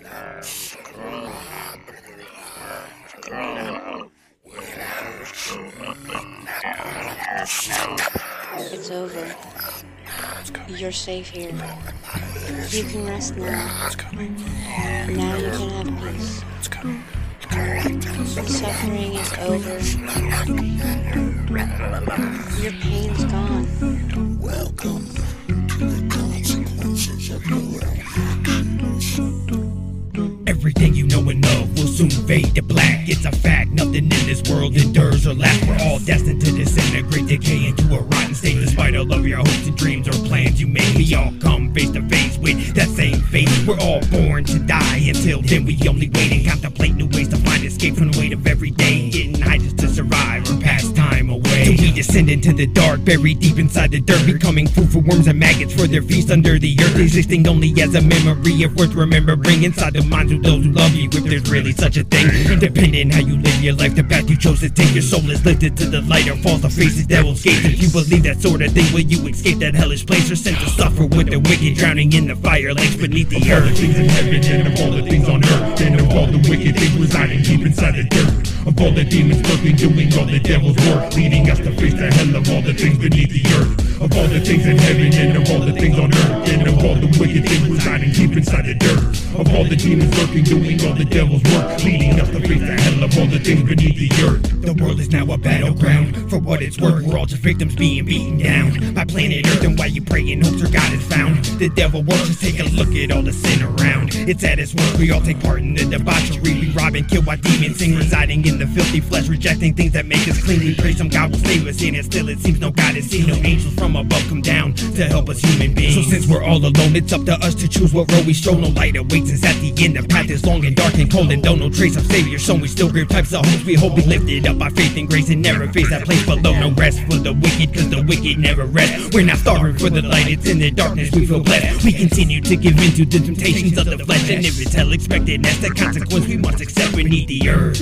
It's over. You're safe here. You can rest now. Now you can have peace. The suffering is over. Your pain's gone. Welcome to the consequences of your Everything you know and love will soon fade to black. It's a fact, nothing in this world endures or lasts. We're all destined to disintegrate, decay into a rotten state. Despite all of your hopes and dreams or plans you made, we all come face to face with that same fate. We're all born to die. Until then we only wait and contemplate new ways to find escape from the weight of every day. Getting high just to survive or pass time away. Till we descend into the dark, buried deep inside the dirt, becoming food for worms and maggots for their feast under the earth. Existing only as a memory of worth remembering inside the minds of those who love you, if there's really such a thing. Depending how you live your life, the path you chose to take, your soul is lifted to the light or falls to face the devil's gates. If you believe that sort of thing, will you escape that hellish place or sent to suffer with the wicked, drowning in the fire lakes beneath the earth? Of all the things in heaven and of all the things on earth, and of all the wicked things residing deep inside the dirt, of all the demons lurking, doing all the devil's work, leading us to face the hell of all the things beneath the earth. Of all the things in heaven and of all the things on earth, and of all the wicked things residing deep inside the dirt, of all the demons lurking, doing all the devil's work, leading us to face the hell of all the things beneath the earth. The world is now a battleground. For what it's worth, we're all just victims being beaten down by planet Earth, and while you pray and hope your God is found, the devil works. Just take a look at all the sin around. It's at its worst. We all take part in the debauchery. We rob and kill while demons sing, residing in the filthy flesh, rejecting things that make us clean. We pray some God will save us, and still it seems no God is seen. No angels from above come down to help us human beings. So since we're all alone, it's up to us to choose what road we stroll. No light awaits us at the end. The path is long and dark and cold, and don't no trace of Savior. So we still grip types of hopes. We hope we lifted up by faith and grace and never face that place below. No rest for the wicked, cause the wicked never rest. We're not starving for the light, it's in the darkness we feel blessed. We continue to give in to the temptations of the flesh, and if it's hell expected, that's the consequence we must accept beneath the earth.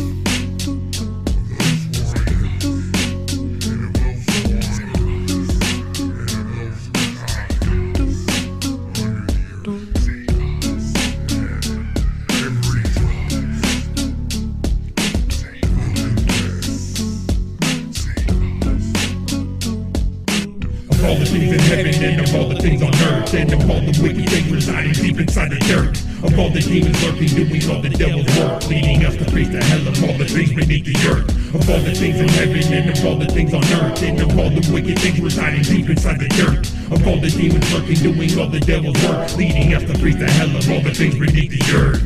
Of all the things in heaven and of all the things on earth, and of all the wicked things residing deep inside the dirt, of all the demons lurking, doing all the devil's work, leading us to face the hell of all the things beneath the earth. Of all the things in heaven and of all the things on earth, and of all the wicked things residing deep inside the dirt, of all the demons lurking, doing all the devil's work, leading us to face the hell of all the things beneath the earth.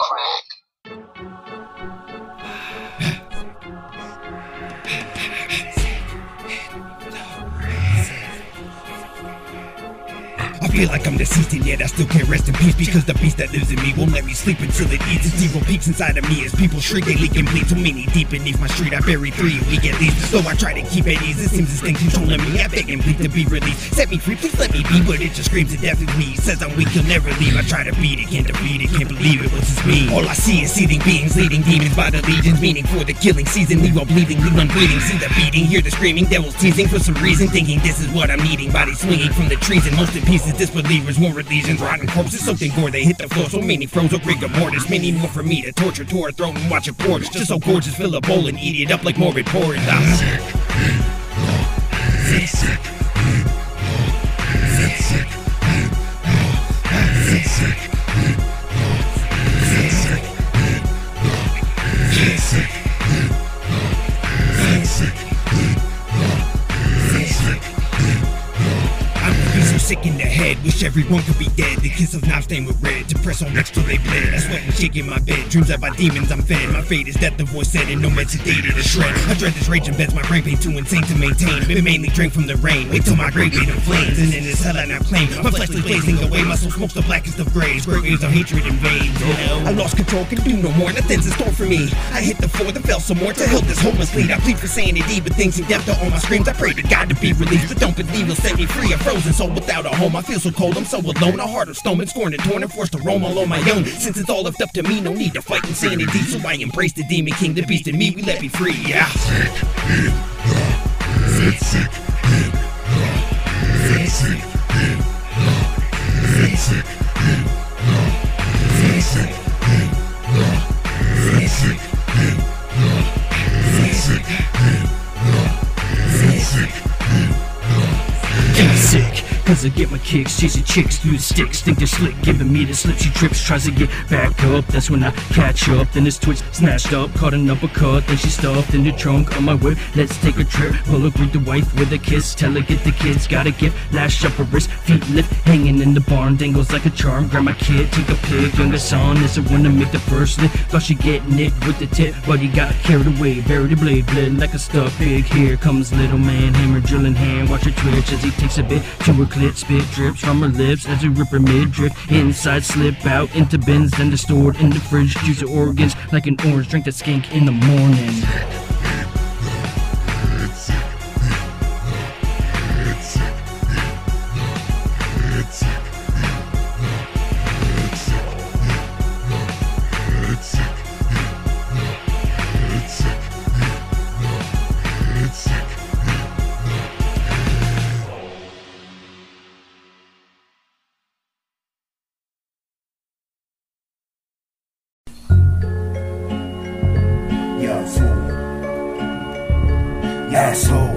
crack. I feel like I'm deceased and yet I still can't rest in peace, because the beast that lives in me won't let me sleep until it eats its evil peaks inside of me as people shriek, they leak and bleed. So many deep beneath my street, I bury 3 a week at least. Though I try to keep at ease, it seems this thing controlling me. I beg and plead to be released. Set me free, please let me be, but it just screams to death with me. Says I'm weak, he'll never leave. I try to beat it, can't defeat it, can't believe it, what's this mean? All I see is seething beings, leading demons by the legions, meaning for the killing season. Leave all bleeding, leave none bleeding. See the beating, hear the screaming, devils teasing for some reason, thinking this is what I'm needing. Bodies swinging from the trees and most in pieces, disbelievers, more lesions, rotten corpses soaked in gore, they hit the floor. So many froze, oh rigor mortis, many more for me to torture to our throat and watch it pour. It's just so gorgeous, fill a bowl and eat it up like morbid porridge. Sick in the head, wish everyone could be dead. The kiss of knives stained with red, to press on next till they bled. I sweat and shake in my bed, dreams that by demons I'm fed. My fate is death, the voice said, and no meds sedated to shred. I dread this rage embeds my brain pain too insane to maintain. Been mainly drank from the rain, wait till my grave made in flames. And in this hell I now claim, my flesh is blazing away. My soul smokes the blackest of grays, great waves of hatred invades, you know. I lost control, can do no more, nothing's in store for me. I hit the floor, then fell some more to help this homeless lead. I plead for sanity, but things in depth to all my screams. I pray to God to be released, but don't believe he'll set me free. A frozen soul without a home, I feel so cold, I'm so alone. A heart of stone, been scorned and torn and forced to roam all on my own. Since it's all left up to me, no need to fight insanity. So I embrace the demon king, the beast in me, we let me free, yeah. Sick, cause I get my kicks, chasing chicks, use sticks, think they're slick, giving me the slip, she trips, tries to get back up, that's when I catch up, then this twitch snatched up, caught an uppercut, then she stuffed in the trunk of my whip, let's take a trip, pull her, greet the wife with a kiss, tell her get the kids, got a gift, lash up her wrist, feet lift, hanging in the barn, dangles like a charm, grab my kid, take a pic, younger son, is the one to make the first lift, thought she get nicked with the tip, but he got carried away, buried the blade, bled like a stuffed pig, here comes little man, hammer drilling hand, watch her twitch as he takes a bit to her clit, spit drips from her lips as we rip her midriff. Inside slip out into bins, then they're stored in the fridge. Juice her organs like an orange, drink that skink in the morning. Asshole.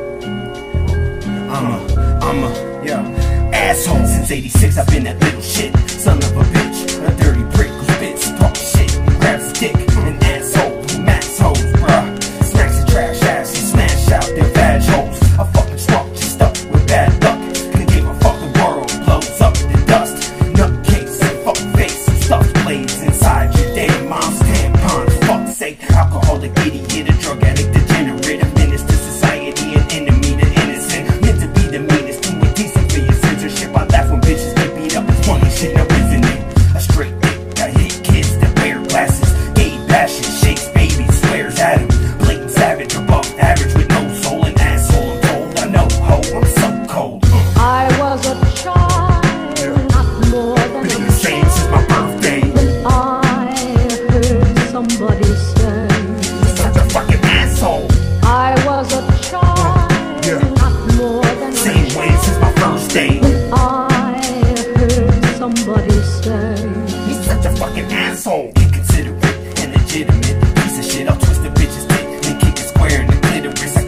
I'm a asshole. Since 86 I've been that little shit. Son of a bitch, a dirty prick who spits, talk shit, grabs his dick, an asshole who max hoes, bruh. Smacks the trash ass and smash out their vag holes. A fucking truck just stuck with bad luck. Can give a fuck, the world blows up to dust. Nutcase and fuck face, some stuff blades inside your damn mom's tampons. Fuck's sake, alcoholic idiot, a drug addict, degenerate, a menace to society, an enemy to innocent. Meant to be the meanest, too indecent for your censorship. I laugh when bitches get beat up, it's funny shit, now isn't it? A straight dick, I hit kids that wear glasses, gay bashes, shakes babies, swears at him. Blatant savage, above average with no soul, an asshole, I'm told. I know, ho, I'm so cold. I was a child, not more than Been the same since my birthday. when I heard somebody say, Such a fucking asshole. I was a child, not more than Same way since my first day. when I heard somebody say, He's such a fucking asshole. Inconsiderate and legitimate piece of shit. I'll twist the bitch's dick and kick it square in the clitoris. I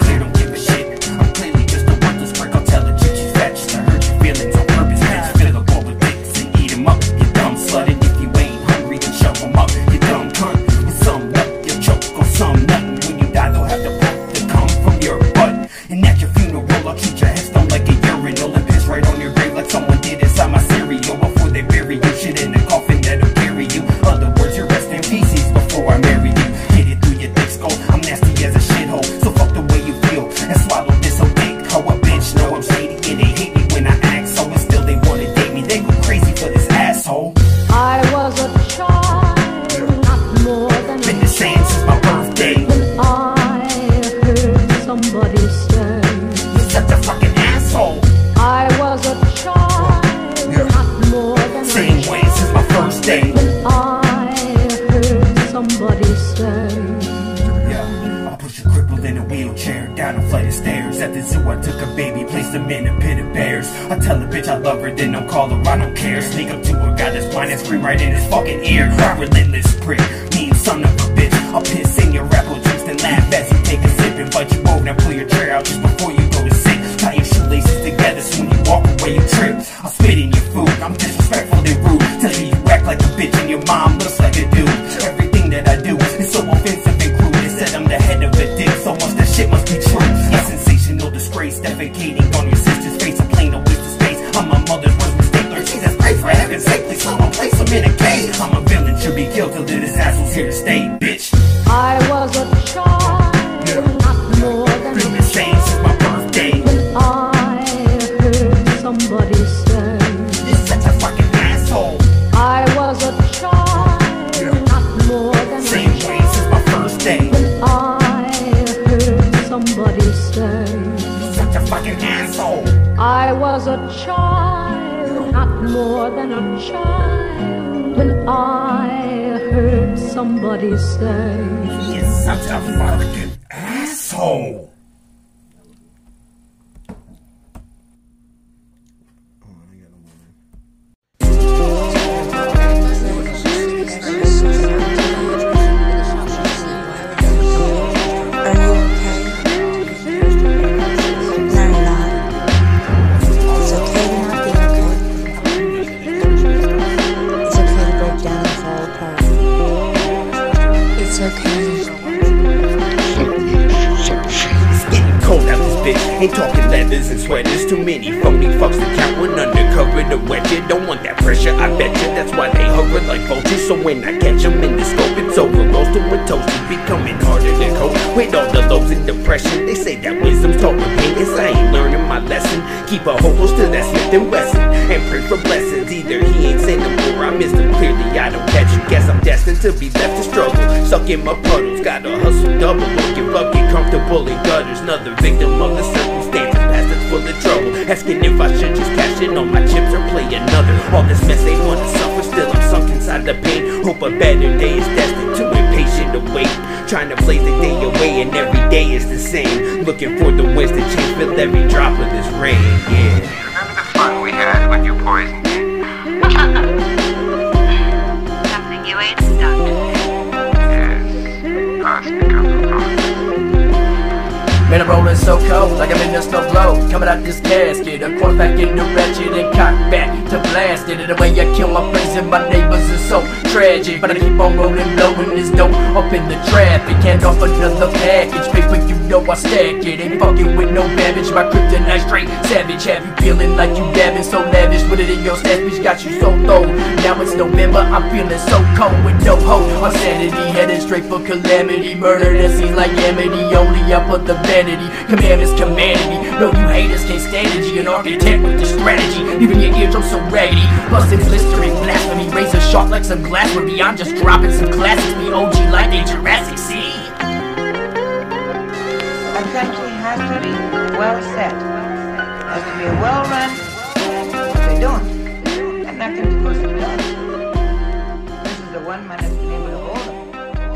chair, down a flight of stairs. At the zoo I took a baby, placed him in a pit of bears. I tell a bitch I love her, then don't call her, I don't care. Sneak up to a guy that's blind and scream right in his fucking ear. Relentless prick, mean son of a bitch. I'll piss in your apple juice and laugh as you take a sip. Invite you over, now pull your chair out just before you go to sit. Tie your shoelaces together so when you walk away you trip. I'll spit in your food, I'm disrespectfully rude. Tell you act like a bitch and your mom looks like a dude. Everything that I do is so offensive and crude. They said I'm the head of a dick, so much that shit must be true. A sensational disgrace, defecating on your sister's face. A plain waste of space, I'm my mother's worst mistake. Lord Jesus, pray for heaven's sake, please someone place him in a cage. I'm a villain, should be killed till this asshole's here to stay, bitch. I was a child, not more than Been the same since my birthday. when I heard somebody say, You're such a fucking asshole. I was a child, not more than Same way since my first day. when I heard somebody say, You're such a fucking asshole. I was a child, not more than a child, when I heard somebody say, You're such a fucking asshole. Are you okay? No, you're not. It's okay to not be okay. It's okay to break down and fall apart. It's okay. It's getting cold out this bitch. Ain't talking leathers and sweaters. Too many phony fucks to count when undercover to wet you. Don't want that pressure, I bet you. That's why they hover like vultures. So when I catch them in the scope, it's over. Roasted with toasted, becoming harder to cope with all the lows and depression. They say that wisdom's taught with pain. Guess I ain't learning my lesson. Keep a hope close to that Smith and Wesson and pray for blessings. Either he ain't sent them or I missed them. Clearly I don't catch him. Guess I'm destined to be left to struggle. Suck in my puddles, gotta hustle double. Don't give up, get comfortable in gutters. Another victim of the circumstances, past that's full of trouble. Asking if I should just cash in on my chips or play another. All this mess they wanna suffer, still I'm sunk inside the pain. Hope a better day is destined, too impatient to wait. Trying to blaze the day away and every day is the same. Looking for the winds to change, feel every drop of this rain, yeah. Remember the fun we had when you poisoned me? Something you ate stuck. Yes, us becomes a problem. Man, I'm rolling so cold, like I'm in a snow globe. Coming out this casket, a quarter pack in the ratchet and cock back to blast it. The way I kill my friends and my neighbors is so tragic, but I keep on rolling, blowing this dope up in the traffic. Hand off another package, paper you know I stack it. Ain't fucking with no damage, my kryptonite straight savage. Have you feeling like you dabbing so lavish? Put it in your stash, bitch, got you so low. Now it's November, I'm feeling so cold with no hope. Insanity, headed straight for calamity. Murder that seems like amity, only up for the vanity. Commandments commanded me. No, you haters can't stand it. G, an architect with the strategy, leaving your eardrums so raggedy. Plus it's blistering blasphemy, razor sharp like some glass. Where beyond just dropping some classics, be OG like a Jurassic Sea. A country has to be well set, has to be well run. If they don't, and that country goes to die. This is the one man that's been able to hold them.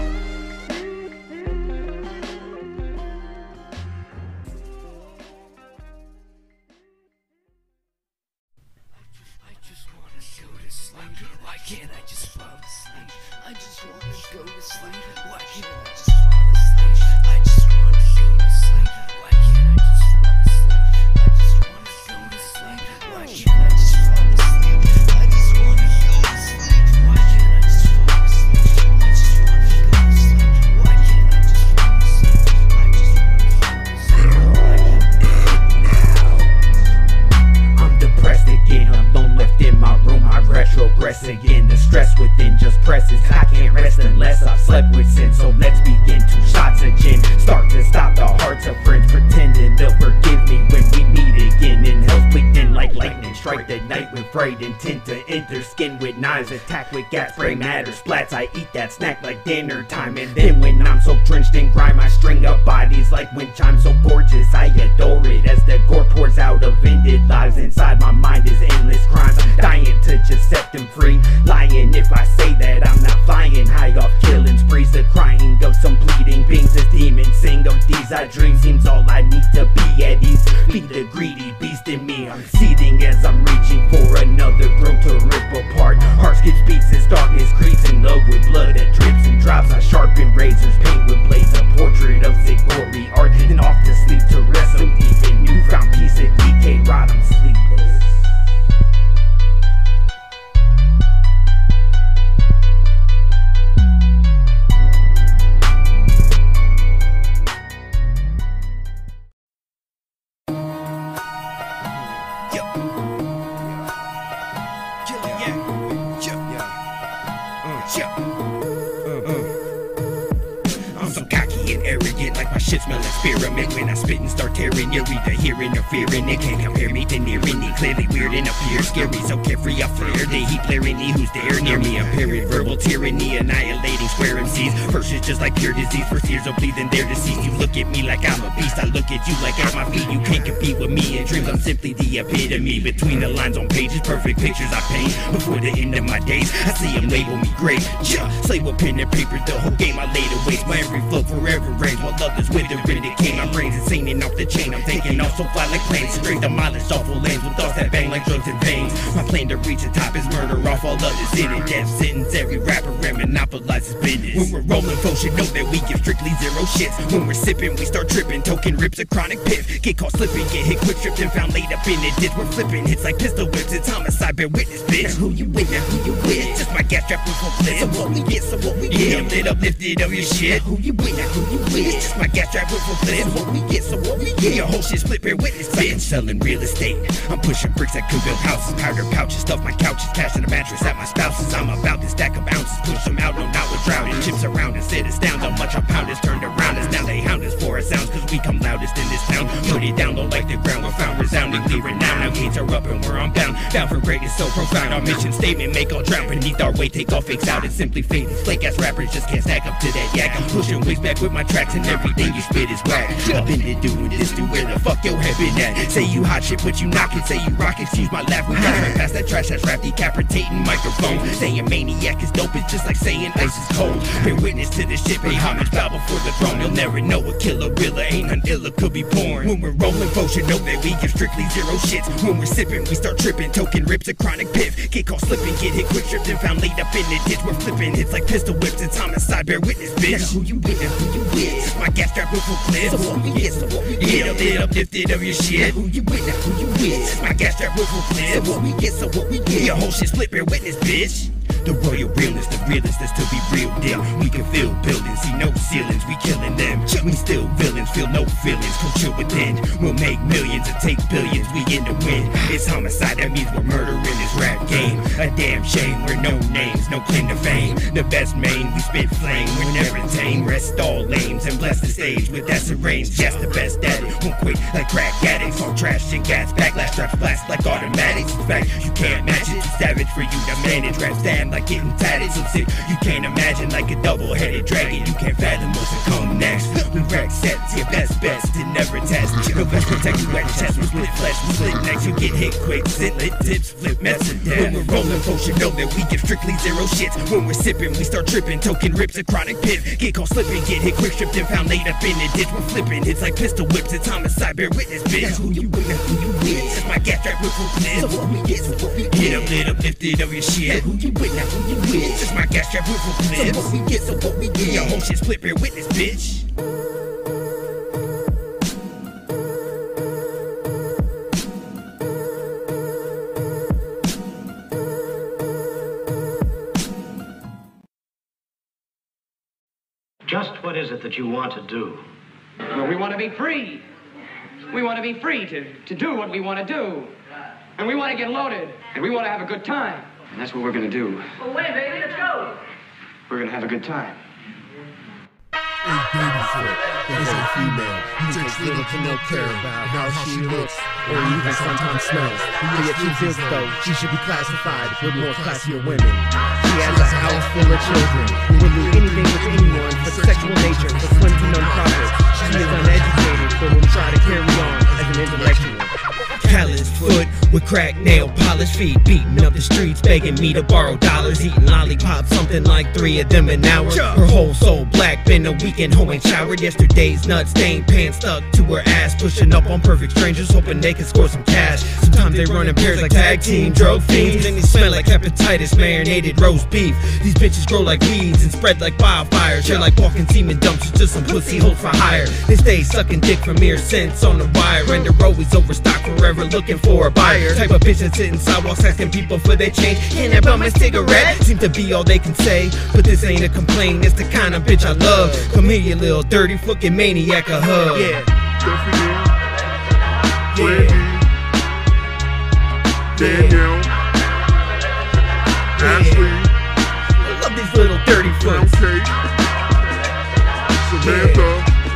Why can't I just fall asleep? I just wanna go to sleep. Why can't I just fall asleep? I just wanna go to sleep. Why can't I just fall asleep? I just wanna go to sleep. Why can't I just fall asleep? I just wanna go to sleep. Why can't I just fall asleep? I just wanna go to sleep. Why can't I just fall asleep? I just wanna go to sleep. I'm depressed again, alone left in my room. I retrogress again. The stress within just presses. I can't rest unless I've slept with sin. So let's begin. 2 shots of gin. Start to stop the hearts of friends, pretending they'll forgive me when we meet again. And hell's bleeding like lightning. Strike the night with fright intent to enter skin with knives. Attack with gas spray matter splats. I eat that snack like dinner time. And then when I'm so drenched in grime, I string up bodies like wind chimes. So gorgeous, I adore it as the gore pours out of ended lives. Inside my mind is endless crimes. I'm dying to just set them free. Lying if I say that I'm not flying high off killing sprees. The crying of some bleeding beings as demons sing of these dreams I dream seems all I need to be at ease. Feed the greedy beast in me. I'm seething as I'm reaching for another throat to rip apart. Heart skips beats as darkness creeps, in love with blood that drips and drops. I sharpen razors, paint with blades, a portrait of sick gory art, and off to sleep to rest so deep in newfound peace of decay rot. I'm sleepless. I'm so cocky and arrogant, like my shit smell experiment. When I spit and start tearing, you're either here interfering. It can't compare me to near any. Clearly weird and appear scary, so carefree I flare. The heat blaring, who's there near me? Apparent verbal tyranny, annihilating square MCs. First is just like pure disease, first years of bleeding their disease. You look at me like I'm a beast, I look at you like at my feet. You can't compete with me in dreams, I'm simply the epitome. Between the lines on pages, perfect pictures I paint. Before the end of my days, I see them label me great. Slave with pen and paper, the whole game I laid to waste. My every flow forever reigns, while others wither and decay. My brain's insane and off the chain, I'm thinking off so fly like planes. Straight demolished awful lanes with thoughts that bang like drugs in veins. My plan to reach the top is murder off all others in it. Death sentence, every rapper and monopolizes business. When we're rolling, folks should know that we give strictly zero shits. When we're sipping, we start tripping, token rips a chronic piff. Get caught slipping, get hit quick, stripped and found laid up in it. Ditch, we're flipping, hits like pistol whips, it's homicide, bear witness, bitch. Now who you with, now who you with? Just my gas strap with full clip. So what we get, so what we get. Yeah, lit up, lifted up your shit. Who you with, now who you with? It's just my gas strap with full clip. So what we get, so what we get. Your whole shit split, bear witness, bitch. I'm selling real estate, I'm pushing bricks that could build houses. Powder pouches, stuff my couches, cash in a mattress at my spouse's. I'm about to stack of ounces, push them out, no not with drowning. Chips around and sit us down, how much our pound is turned around us. Now they hound us for our sounds, cause we come loudest in this town. Put it down low like the ground, we're found resoundingly renowned. Now gates are up and we're on bound, down for greatness so profound. Our mission statement, make all drown beneath our weight, take all fakes out. It's simply fate, these flake ass rappers just can't stack up to that yak. I'm pushing wigs back with my tracks and everything you spit is whack. I've been to doing this, dude, where the fuck your head been at? Say you hot shit, but you knock it, say you rock it, excuse my laugh. We got right past that trash, that's rap decapitating microphone. Saying maniac is dope, it's just like saying ice is cold. Bear witness to this shit, pay homage, bow before the throne. You'll never know a killer realer, ain't none iller could be born. When we're rolling, folks should know that we give strictly zero shits. When we're sipping, we start tripping, token rips a chronic piff. Get caught slipping, get hit quick, stripped and found laid up in the ditch. We're flipping, hits like pistol whips, it's homicide, bear witness, bitch. Now who you with, now who you with? My gas strap with full clip. So what we get, so what we get. Lit up, lifted up your shit. Now who you with, now who you with? My gas strap with full clip. So what we get, so what we get. Your whole shit split, bear witness, bitch. The royal realness, the realest that's to be real deal. We can feel buildings, see no ceilings, we killing them. We still villains, feel no feelings, come chill within. We'll make millions and take billions, we in the win. It's homicide, that means we're murdering this rap game. A damn shame, we're no names, no claim to fame. The best main, we spit flame, we're never tame. Rest all lames and bless the stage with that range. Just the best at it, won't quit like crack addicts. All trash and gas, backlash straps blast like automatics. In fact, you can't match it, too savage for you to manage. Rap stand like getting tatted, so sick you can't imagine. Like a double-headed dragon, you can't fathom what's to come next. We wreck sets, your best bets to never test. No best protect you at your chest, we split flesh, we split necks. You get hit quick, sit lit tips, flip mess and death. When we're rolling, folks should know that we give strictly zero shits. When we're sipping, we start tripping, token rips a chronic piff. Get caught slipping, get hit quick, stripped and found laid up in the ditch. We're flipping, hits like pistol whips, it's homicide, bear witness, bitch. Now who you with, now who you with? It's my gas strap with full clip. So what we get, so what we get. Get up, lit up, lifted up your shit. Now who you with, now who you with? It's my gas strap with full clip. So what we get, so what we get. Your whole shit split, bear witness, bitch. Just what is it that you want to do? Well, we want to be free. We want to be free to do what we want to do. And we want to get loaded. And we want to have a good time. And that's what we're going to do. Well, wait, baby, let's go. We're going to have a good time. A babyfoot is a female who takes little to no care about how she looks or even sometimes smells. Yet she feels though she should be classified with more classier women. She has a house full of children who will do anything with anyone for sexual nature, for slim to none profit. She is uneducated but will try to carry on as an intellectual. Calloused foot, with cracked nail polished feet, beating up the streets, begging me to borrow dollars, eating lollipops, something like 3 of them an hour. Her whole soul black, been a weekend home and showered. Yesterday's nut stained pants stuck to her ass, pushing up on perfect strangers, hoping they can score some cash. Sometimes they run in pairs like tag team drug fiends, then they smell like hepatitis, marinated roast beef. These bitches grow like weeds and spread like wildfire. They're like walking semen dumpsters, just some pussy hoes for hire. They stay sucking dick for mere cents on the wire, and they're always overstocked, forever looking for a buyer. Type of bitch that's sitting sidewalks asking people for their change. Can I buy my cigarette? Seem to be all they can say, but this ain't a complaint, it's the kind of bitch I love. Come here, you little dirty fucking maniac, a hug. Yeah. Tiffany, Danielle, Ashley, I love these little dirty foots. Samantha,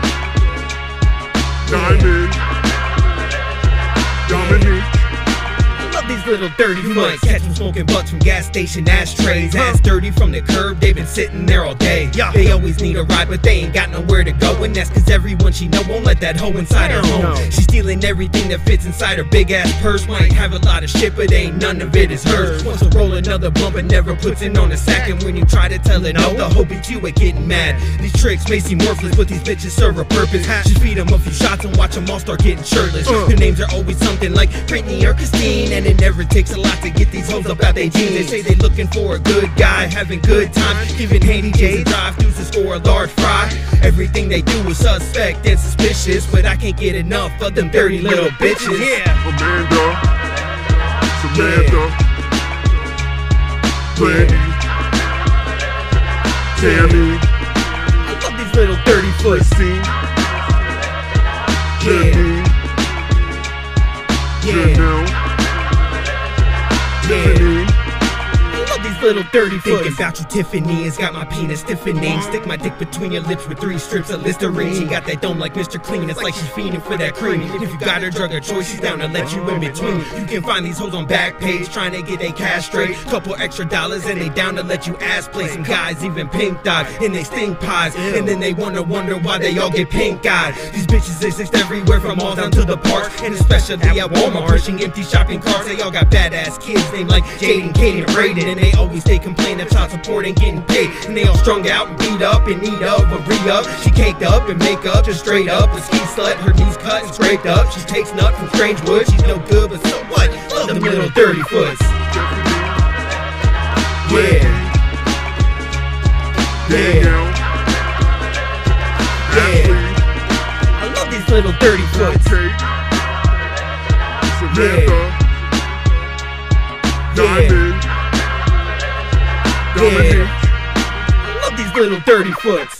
Diamond, Dominique. These little dirty foots. Catch them smoking butts from gas station ashtrays. Ass dirty from the curb, they've been sitting there all day. They always need a ride, but they ain't got nowhere to go. And that's cause everyone she know won't let that hoe inside her home. She's stealing everything that fits inside her big ass purse. Might have a lot of shit, but ain't none of it is hers. Wants to roll another bump and never puts it on a sack. And when you try to tell it no, the hoe beats you at getting mad. These tricks may seem worthless, but these bitches serve a purpose. Just feed them a few shots and watch them all start getting shirtless. Their names are always something like Brittany or Christine, and it never takes a lot to get these hoes up out they jeans. They say they looking for a good guy, having good time, giving Handy J's drive-throughs to score a large fry. Everything they do is suspect and suspicious, but I can't get enough of them dirty little bitches. Yeah. Amanda, Samantha, Brandy, Tammy. I love these little dirty foots. Jenny, Janelle, Tiffany. I love these little dirty foots. Thinking about you, Tiffany, has got my penis stiffening. Stick my dick between your lips with 3 strips of Listerine. She got that dome like Mr. Clean, it's like she's fiending for that cream. If you got her drug of choice, she's down to let you in between. You can find these hoes on Backpage trying to get they cash straight. Couple extra dollars and they down to let you ass play. Some guys even pink dot and they stink pies, and then they wonder why they all get pink eyed. These bitches exist everywhere from all down to the parks, and especially at Walmart, pushing empty shopping carts. They all got badass kids named like Jaden, Kate, and Raiden, and they always stay complaining of child support ain't getting paid. And they all strung out and beat up and eat up and re-up. She caked up and make up, just straight up a ski slut. Her knees cut and scraped up. She takes nut from strange wood. She's no good, but so what? Love them little dirty foots. Yeah. Danielle, I love these little dirty foots. Samantha, Diamond, Dominique. I love these little dirty foots.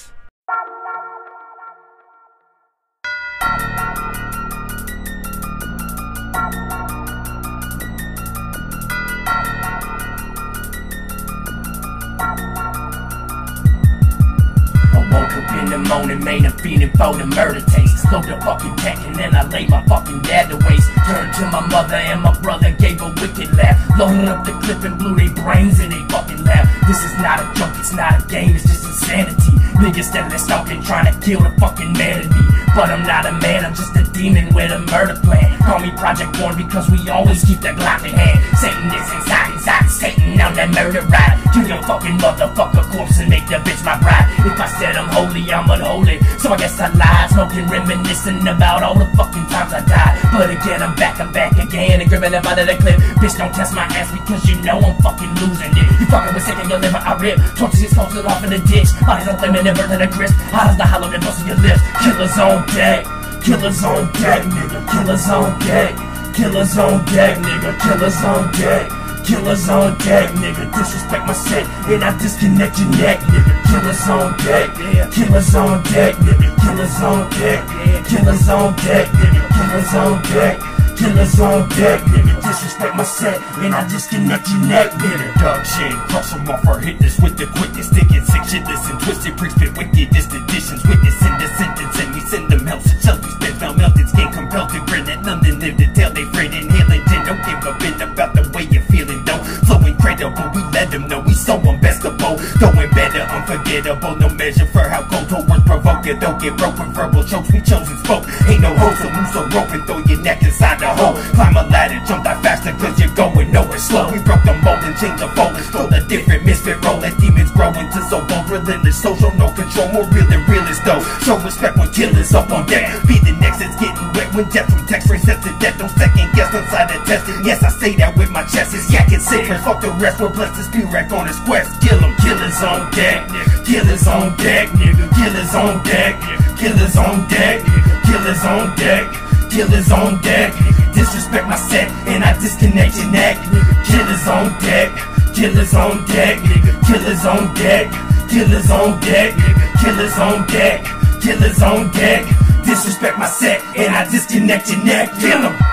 In the morning, man, I'm feeling for the murder taste. Slow the fucking pack and then I lay my fucking dad to waste. Turned to my mother and my brother gave a wicked laugh. Loaded up the clip and blew their brains in they fucking lap. This is not a joke, it's not a game, it's just insanity. Niggas steadily stalking, trying to kill the fucking man in me. But I'm not a man, I'm just a demon with a murder plan. Call me Project Born because we always keep that Glock in hand. Satan is inside Satan on that murder ride. Kill your fucking motherfucker corpse and make the bitch my bride. If I said I'm holy, I'm unholy, so I guess I lied. Smoking, reminiscing about all the fucking times I died. But again, I'm back again, and gripping up out of the clip. Bitch, don't test my ass because you know I'm fucking losing it. You fucking with sick and your liver, I rip. Torches is posted off in the ditch. Bodies on flame and never to the crisp. How does the hollow that bust in your lips? Killers on deck, killers on deck, nigga. Killers on deck, killers on deck, nigga. Killers on deck. Killers on deck, nigga. Disrespect my set and I disconnect your neck, nigga. Killers on deck, killers on deck, nigga. Killers on deck, killers on deck, nigga. Killers on deck, killers on deck, nigga. Disrespect my set and I disconnect your neck, nigga. Dog shit, cross them off or hit this with the quickness. Thinking sick, shitless and twisted. Pricks fit wickedest additions. Witnessing the sentence and we send them hell. Shall we spend foul melted skin compelled to grin at London. Live to tell they friend inhaling gin. Don't give a bit about the way you're feeling, though. Flow incredible, we let them know we so unbestable. Throwing better, unforgettable. unforgettable. No measure for how cold words provoke it. Don't get broke with verbal chokes. We chose and spoke. Ain't no hope, so loose a rope and throw your neck inside the hole. Climb a ladder, jump that faster, cause you're going nowhere slow. We broke the mold and changed the fold. Stole a different misfit role as demons grow into so bold. Relentless, social, no control, more real than realist though. Show respect when killers up on deck. Be the next that's getting wet when death from text resets to death. Don't second guess inside the test. And yes, I say that with my chest. It's yakking sick. Fuck the rest, we're blessed as P-Rack on his quest. Kill him, killers on deck. Killers on deck. Killers on deck. Killers on deck. Killers on deck. Killers on deck. Disrespect my set and I disconnect your neck. Killers on deck. Killers on deck. Killers on deck. Killers on deck. Killers on deck. Killers on deck. Disrespect my set and I disconnect your neck. Kill 'em.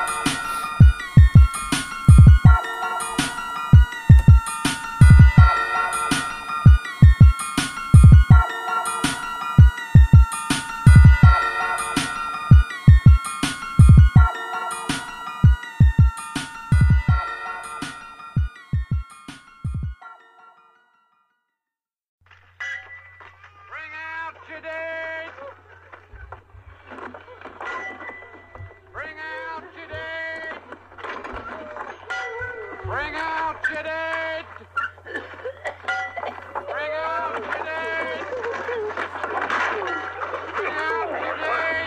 Bring out your dead! Bring out your dead! Bring out your dead!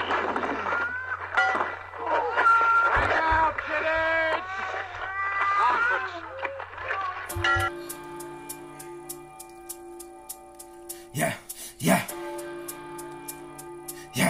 Bring out your dead! Yeah, yeah, yeah.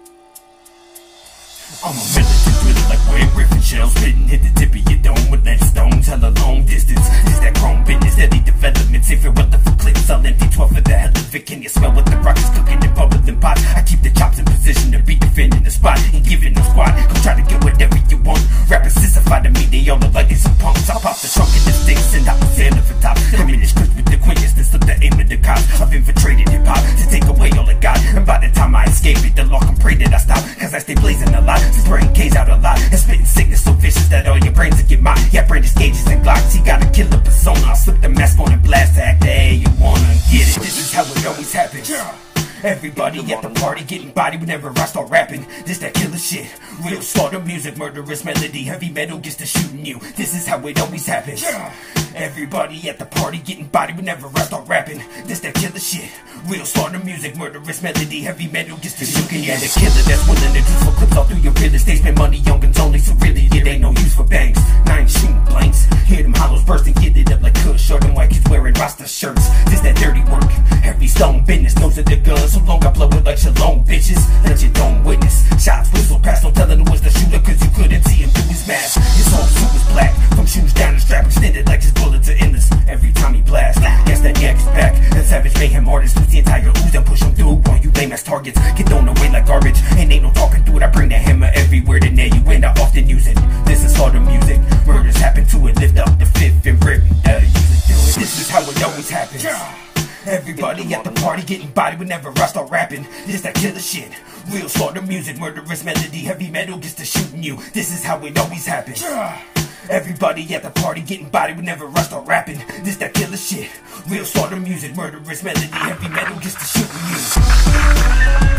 I'm a militant driller like Wade Griffin shells. Spitting hit the tip of your dome with lead stones. Hella long distance. Is that chrome business? Steady development. Safe and weather for clips. I'll empty 12 for the hell of it. Can you smell what the rock is cooking in bubbling pots? I keep the chops in position to be defending the spot. Ain't giving no squad. Go try to get whatever you want. Rappers sissified to me. They all look like they some punks. I pop the trunk in the sticks and I was sailing for top. Come in this crisp with the quintessence of the aim of the cops. I've infiltrated hip hop to take away all I got. And by the time I escape it, the law can pray that I stop. Cause I stay blazing a lot. Spraying K's out a lot. And spitting sickness so vicious that all your brains will get mine. Yeah, Brandis gauges and Glocks. He got a killer persona. I'll slip the mask on and blast to act the hey, you wanna get it. This is how it always happens. Everybody at the party getting body whenever I start rapping. This that killer shit. Real slaughter music, murderous melody. Heavy metal gets to shooting you. This is how it always happens. Everybody at the party getting body whenever I start rapping. This that killer shit. Real slaughter music, murderous melody. Heavy metal gets to shooting you. And the killer that's willing to do for clips all through your real estate. Spend money on guns only, so really it ain't no use for bangs. Now I ain't shooting blanks. Hear them hollows bursting, get it up like Kush. Short and white kids wearing Rasta shirts. This that dirty work. Heavy stone business, nose of the gun. So long I blow it like Shalom, bitches. Let you don't witness. Shots whistle past, no telling who was the shooter, cause you couldn't see him through his mask. His whole suit was black, from shoes down the strap, extended like his bullets are endless. Every time he blasts, guess that yak is back. And savage mayhem artist who's the entire ooze that push him through. Boy, you lame ass targets get thrown away like garbage. And ain't no talking through it. I bring the hammer everywhere to nail you, and I often use it. This is slaughter music. Murders happen to it. Lift up the fifth and rip. This is how it always happens. Everybody at the party getting body whenever I start rapping. This that killer shit. Real slaughter music, murderous melody. Heavy metal gets to shooting you. This is how it always happens. Everybody at the party getting body whenever I start rapping. This that killer shit. Real slaughter music, murderous melody. Heavy metal gets to shooting you.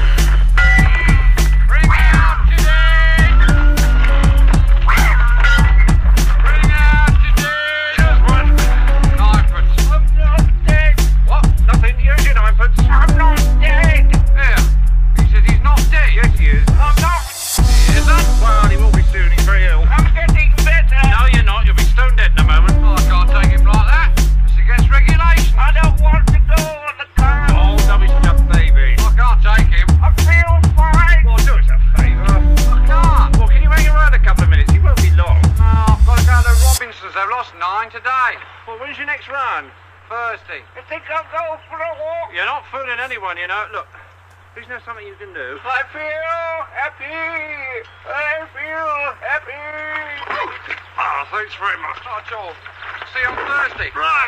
Today. Well, when's your next run? Thursday. You think I'll go for a walk? You're not fooling anyone, you know. Look, isn't there something you can do? I feel happy. I feel happy. Ah, thanks very much. Not at all. See you on Thursday. Right.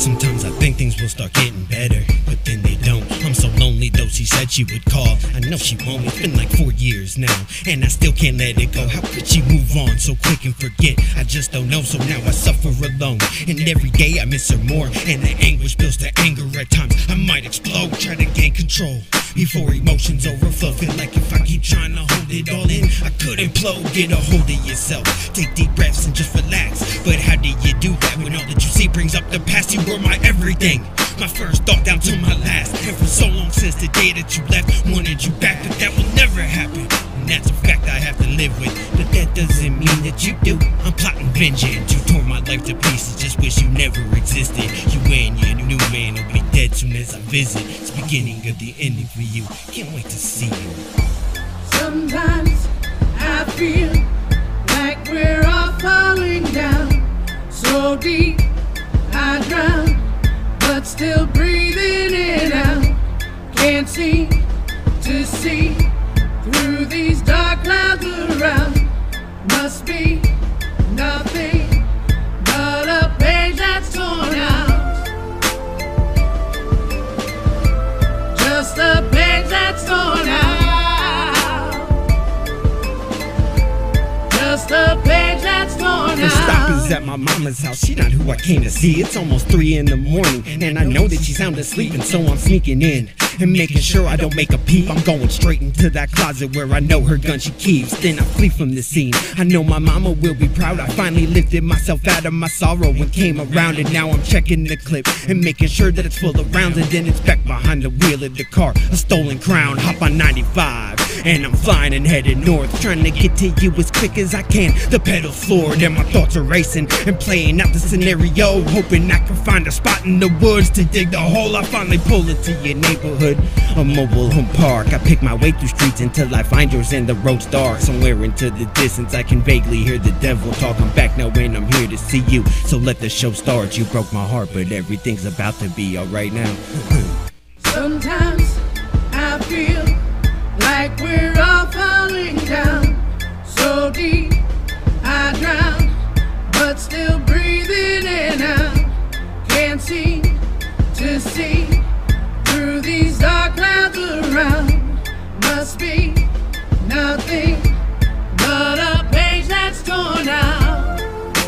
Sometimes I think things will start getting better, but then they don't. I'm so lonely though, she said she would call. I know she won't, it's been like 4 years now, and I still can't let it go. How could she move on so quick and forget? I just don't know, so now I suffer alone. And every day I miss her more, and the anguish builds to anger at times. I might explode, try to gain control before emotions overflow. Feel like if I keep trying to hold it all in, I could implode. Get a hold of yourself, take deep breaths and just relax. But how do you do that when all that you see brings up the past? You were my everything, my first thought down to my last. And for so long since the day that you left, wanted you back, but that will never happen. And that's a fact I have to live with, but that doesn't mean that you do. I'm plotting vengeance, you tore my life to pieces. Just wish you never existed. You and your new man will be dead soon as I visit. It's the beginning of the ending for you. Can't wait to see you. Sometimes I feel like we're all falling down so deep I drown, but still breathing it out. Can't seem to see through these dark clouds around. Must be nothing but a page that's torn out. Just a page that's torn out. Just a page that's torn First stop out. is at my mama's house. She not who I came to see. It's almost 3 in the morning, and I know that she's sound asleep, and so I'm sneaking in and making sure I don't make a peep. I'm going straight into that closet where I know her gun she keeps. Then I flee from the scene. I know my mama will be proud. I finally lifted myself out of my sorrow and came around, and now I'm checking the clip and making sure that it's full of rounds. And then it's back behind the wheel of the car, a stolen crown. Hop on 95 and I'm flying and headed north, trying to get to you as quick as I can. The pedal's floored and my thoughts are racing and playing out the scenario, hoping I can find a spot in the woods to dig the hole. I finally pull into your neighborhood, a mobile home park. I pick my way through streets until I find yours and the road's dark. Somewhere into the distance I can vaguely hear the devil talk. I'm back now and I'm here to see you, so let the show start. You broke my heart, but everything's about to be alright now. Sometimes I feel like we're all falling down so deep I drown, but still breathing in out. Can't seem to see through these dark clouds around. Must be nothing but a page that's torn out.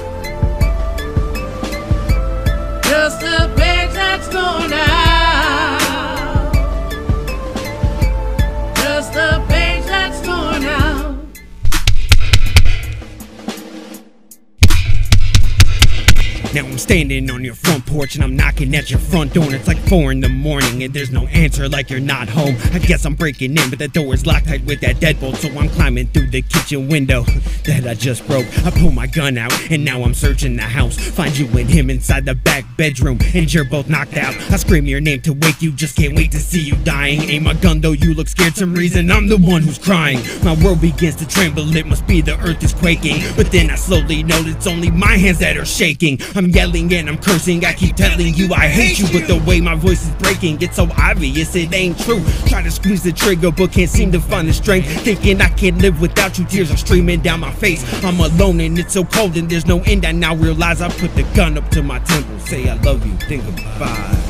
Just a page that's torn out. Just a page that's torn out. Now I'm standing on your front porch and I'm knocking at your front door, and it's like 4 in the morning and there's no answer, like you're not home. I guess I'm breaking in, but the door is locked tight with that deadbolt, so I'm climbing through the kitchen window that I just broke. I pull my gun out and now I'm searching the house. Find you and him inside the back bedroom and you're both knocked out. I scream your name to wake you, just can't wait to see you dying. Aim my gun though you look scared, some reason I'm the one who's crying. My world begins to tremble, it must be the earth is quaking, but then I slowly know it's only my hands that are shaking. I'm yelling and I'm cursing, I keep telling you I hate you, but the way my voice is breaking, it's so obvious it ain't true. Try to squeeze the trigger but can't seem to find the strength, thinking I can't live without you. Tears are streaming down my face, I'm alone and it's so cold and there's no end. I now realize I put the gun up to my temple. Say I love you, think goodbye.